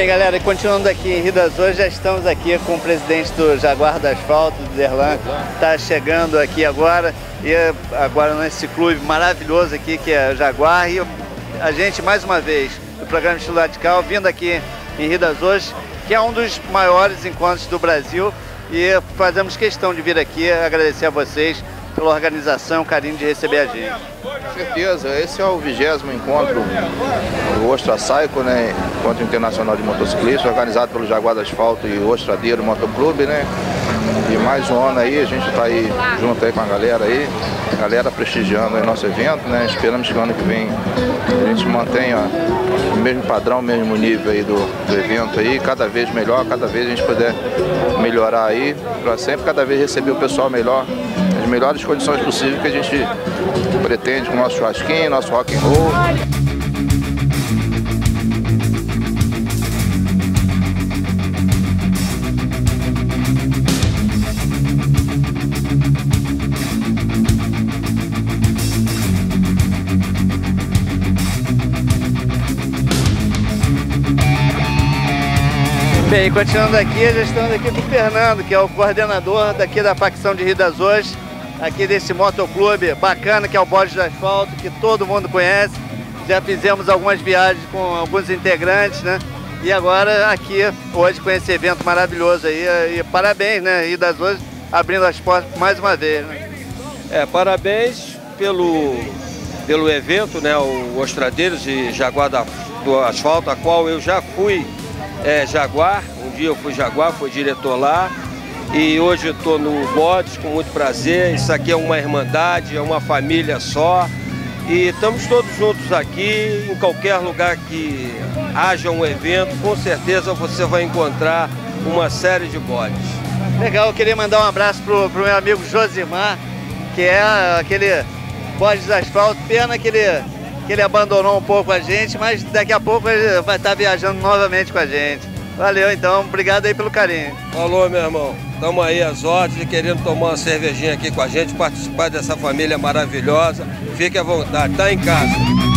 Bem, galera, continuando aqui em Rio das Ostras, já estamos aqui com o presidente do Jaguar do Asfalto, do Derlan, está chegando aqui agora, e agora nesse clube maravilhoso aqui que é o Jaguar, e a gente mais uma vez, do programa Estilo Radical, vindo aqui em Rio das Ostras, que é um dos maiores encontros do Brasil, e fazemos questão de vir aqui agradecer a vocês pela organização, o carinho de receber a gente. Com certeza, esse é o 20º encontro do Ostra Cycle, né? Encontro Internacional de Motociclistas, organizado pelo Jaguar do Asfalto e Ostradeiro Motoclube, né? E mais um ano aí, a gente está aí junto aí com a galera aí, prestigiando o nosso evento, né? Esperamos que o ano que vem a gente mantenha o mesmo padrão, o mesmo nível aí do evento aí, cada vez melhor, cada vez a gente puder melhorar aí, para sempre cada vez receber o pessoal melhor, as melhores condições possíveis que a gente pretende com o nosso churrasquinho, nosso rock and roll. Bem, continuando aqui, já estamos aqui com o Fernando, que é o coordenador daqui da facção de Rio das Ostras, aqui desse motoclube bacana que é o Bode do Asfalto, que todo mundo conhece. Já fizemos algumas viagens com alguns integrantes, né? E agora aqui, hoje, com esse evento maravilhoso aí, e parabéns, né? Rio das Ostras abrindo as portas mais uma vez, né? Parabéns pelo evento, né? O Ostradeiros e Jaguar do Asfalto, a qual eu já fui Jaguar, um dia eu fui Jaguar, fui diretor lá, e hoje eu estou no Bodes com muito prazer. Isso aqui é uma irmandade, é uma família só, e estamos todos juntos aqui. Em qualquer lugar que haja um evento, com certeza você vai encontrar uma série de bodes. Legal, eu queria mandar um abraço pro meu amigo Josimar, que é aquele Bode do Asfalto. Pena que ele abandonou um pouco a gente, mas daqui a pouco ele vai estar viajando novamente com a gente. Valeu, então, obrigado aí pelo carinho. Falou, meu irmão. Estamos aí às ordens e querendo tomar uma cervejinha aqui com a gente, participar dessa família maravilhosa. Fique à vontade, tá em casa.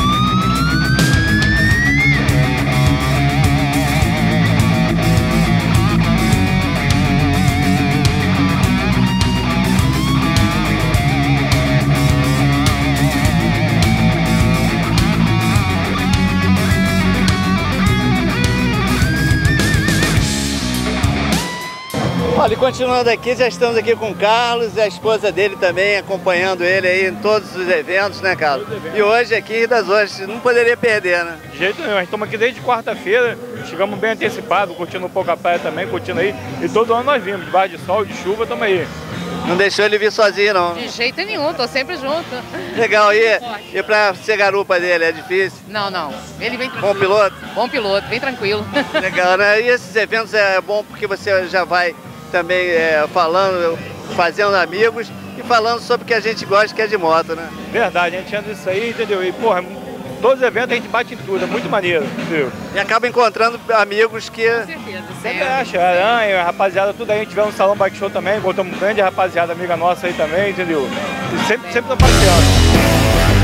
Olha, e continuando aqui, já estamos aqui com o Carlos e a esposa dele também, acompanhando ele aí em todos os eventos, né, Carlos? E hoje aqui em Rio das Ostras, não poderia perder, né? De jeito nenhum, a gente estamos aqui desde quarta-feira, chegamos bem antecipado, curtindo um pouco a praia também, curtindo aí, e todo ano nós vimos, debaixo de sol, de chuva, estamos aí. Não deixou ele vir sozinho, não? De jeito nenhum, tô sempre junto. Legal, e pra ser garupa dele, é difícil? Não, ele vem tranquilo. Bom piloto? Bom piloto, bem tranquilo. Legal, né? E esses eventos é bom porque você já vai também falando, fazendo amigos e falando sobre o que a gente gosta, que é de moto, né? Verdade, a gente anda isso aí, entendeu? E, porra, todos os eventos a gente bate em tudo, é muito maneiro, entendeu? E acaba encontrando amigos que... Com certeza, sempre acha, Aranha, rapaziada, tudo aí, a gente tiver um salão bike show também, encontramos um grande rapaziada, amiga nossa aí também, entendeu? E sempre estamos passeando.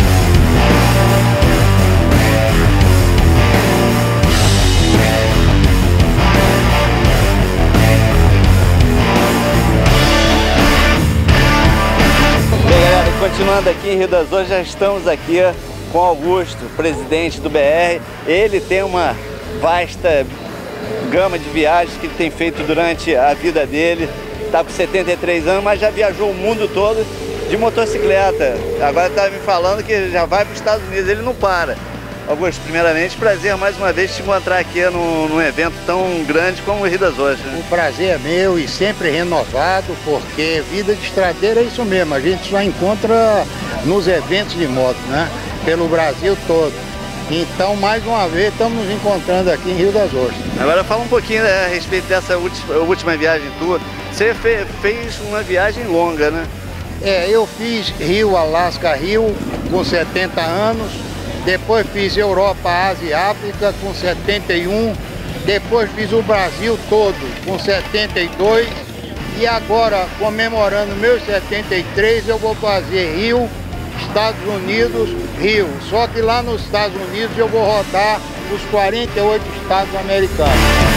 Continuando aqui em Rio das Ostras, já estamos aqui com Augusto, presidente do BR. Ele tem uma vasta gama de viagens que ele tem feito durante a vida dele. Está com 73 anos, mas já viajou o mundo todo de motocicleta. Agora está me falando que já vai para os Estados Unidos, ele não para. Augusto, primeiramente, prazer mais uma vez te encontrar aqui num evento tão grande como o Rio das Ostras. O prazer é meu e sempre renovado, porque vida de estradeiro é isso mesmo, a gente só encontra nos eventos de moto, né? Pelo Brasil todo. Então, mais uma vez, estamos nos encontrando aqui em Rio das Ostras. Agora fala um pouquinho, né, a respeito dessa última viagem tua. Você fez uma viagem longa, né? Eu fiz Rio, Alasca, Rio, com 70 anos. Depois fiz Europa, Ásia e África com 71, depois fiz o Brasil todo com 72 e agora, comemorando meus 73, eu vou fazer Rio, Estados Unidos, Rio. Só que lá nos Estados Unidos eu vou rodar os 48 estados americanos.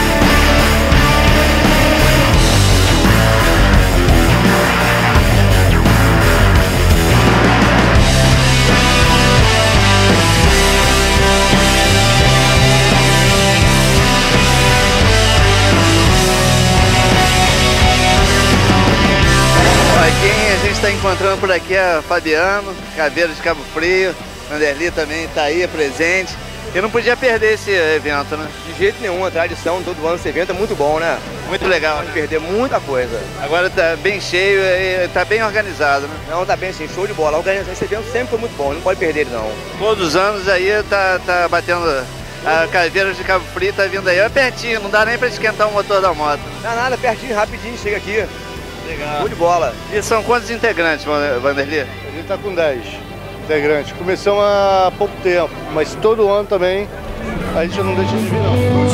Quem a gente está encontrando por aqui é Fabiano, Caveira de Cabo Frio, Vanderly também está aí presente. Eu não podia perder esse evento, né? De jeito nenhum, a tradição, todo ano esse evento é muito bom, né? Muito legal. Pode perder muita coisa. Agora tá bem cheio e tá bem organizado, né? Não, tá bem assim, show de bola. Esse evento sempre foi muito bom, não pode perder ele não. Todos os anos aí tá batendo. A Caveira de Cabo Frio tá vindo aí, é pertinho, não dá nem para esquentar o motor da moto. Não dá nada, pertinho, rapidinho, chega aqui. Legal. Show de bola. E são quantos integrantes, Vanderly? A gente está com 10 integrantes. Começamos há pouco tempo, mas todo ano também a gente não deixa de vir, não.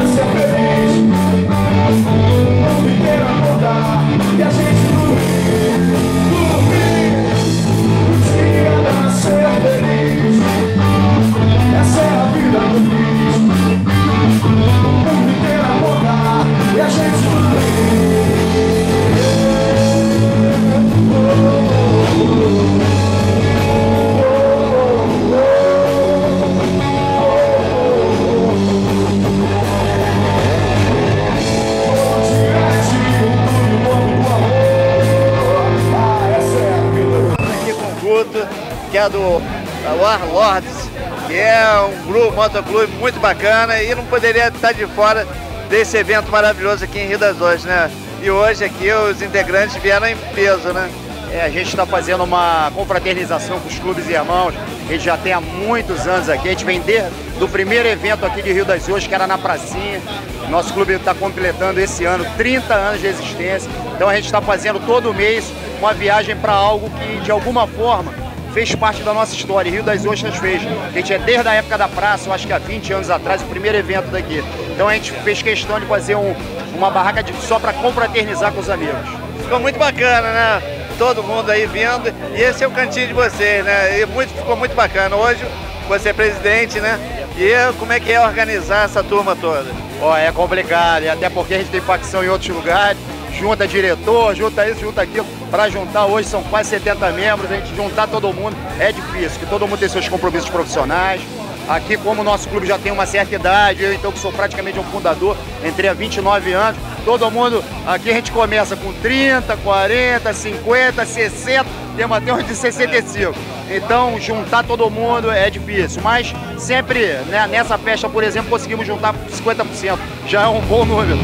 Que é do Warlords, que é um motoclube muito bacana e não poderia estar de fora desse evento maravilhoso aqui em Rio das Ostras, né? E hoje aqui os integrantes vieram em peso, né? A gente está fazendo uma confraternização com os clubes e irmãos, a gente já tem há muitos anos aqui, a gente vem desde do primeiro evento aqui de Rio das Ostras, que era na pracinha. Nosso clube está completando esse ano 30 anos de existência, então a gente está fazendo todo mês uma viagem para algo que de alguma forma fez parte da nossa história, Rio das Ostras fez. A gente é desde a época da praça, eu acho que há 20 anos atrás, o primeiro evento daqui. Então a gente fez questão de fazer uma barraca só para confraternizar com os amigos. Ficou muito bacana, né? Todo mundo aí vindo, e esse é o cantinho de vocês, né? E ficou muito bacana. Hoje você é presidente, né? E como é que é organizar essa turma toda? É complicado, e até porque a gente tem facção em outros lugares. Junta diretor, junta isso, junta aquilo, para juntar hoje são quase 70 membros, a gente juntar todo mundo é difícil, porque todo mundo tem seus compromissos profissionais. Aqui, como o nosso clube já tem uma certa idade, eu então que sou praticamente um fundador, entrei há 29 anos, todo mundo, aqui a gente começa com 30, 40, 50, 60, temos até uns de 65. Então, juntar todo mundo é difícil, mas sempre, né, nessa festa, por exemplo, conseguimos juntar 50%, já é um bom número.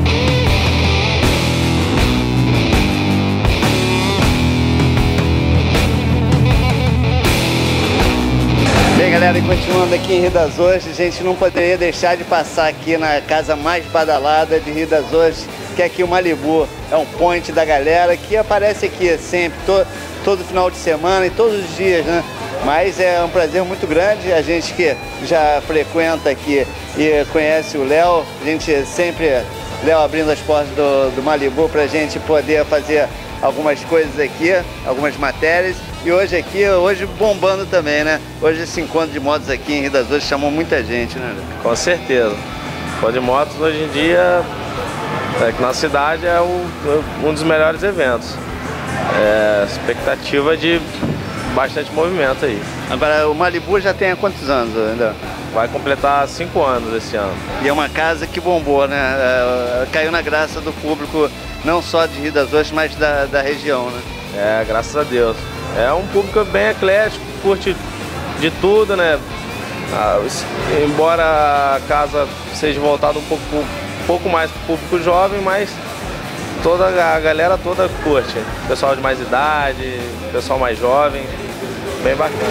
Bem, galera, e continuando aqui em Rio das Ostras, a gente não poderia deixar de passar aqui na casa mais badalada de Rio das Ostras, que é aqui o Malibu. É um point da galera que aparece aqui sempre, todo final de semana e todos os dias, né? Mas é um prazer muito grande, a gente que já frequenta aqui e conhece o Léo, a gente sempre, Léo abrindo as portas do Malibu pra gente poder fazer algumas coisas aqui, algumas matérias. E hoje bombando também, né? Hoje esse encontro de motos aqui em Rio das Ostras chamou muita gente, né? Com certeza. O de motos hoje em dia, aqui na cidade, é um dos melhores eventos. Expectativa de bastante movimento aí. Agora, o Malibu já tem há quantos anos ainda? Vai completar 5 anos esse ano. E é uma casa que bombou, né? Caiu na graça do público, não só de Rio das Ostras, mas da região, né? Graças a Deus. É um público bem eclético, curte de tudo, né? Embora a casa seja voltada um pouco mais para o público jovem, mas a galera toda curte. Pessoal de mais idade, pessoal mais jovem, bem bacana.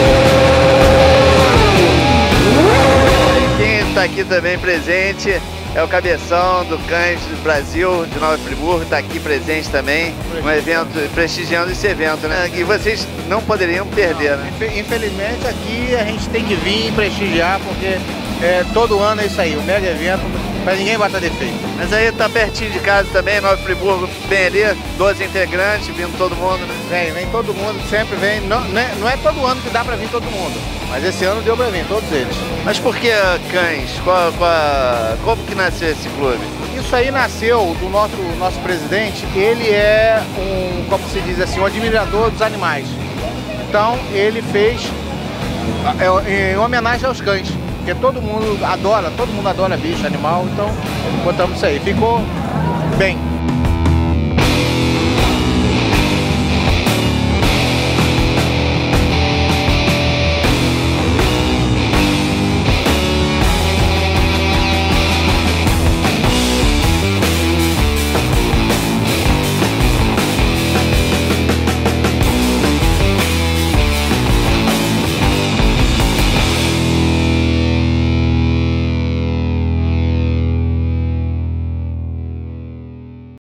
Aqui também presente é o cabeção do Cães do Brasil, de Nova Friburgo, está aqui presente também, um evento, prestigiando esse evento, né? E vocês não poderiam perder, né? Infelizmente aqui a gente tem que vir prestigiar, porque todo ano é isso aí, o mega evento, para ninguém bater defeito. Mas aí tá pertinho de casa também, Nova Friburgo, bem ali, 12 integrantes, vindo todo mundo, né? Vem todo mundo, sempre vem. Não é todo ano que dá para vir todo mundo, mas esse ano deu para vir, todos eles. Mas por que Cães? Como que nasceu esse clube? Isso aí nasceu do nosso presidente, ele é como se diz assim, um admirador dos animais. Então ele fez em homenagem aos cães, porque todo mundo adora bicho, animal, então botamos isso aí. Ficou bem.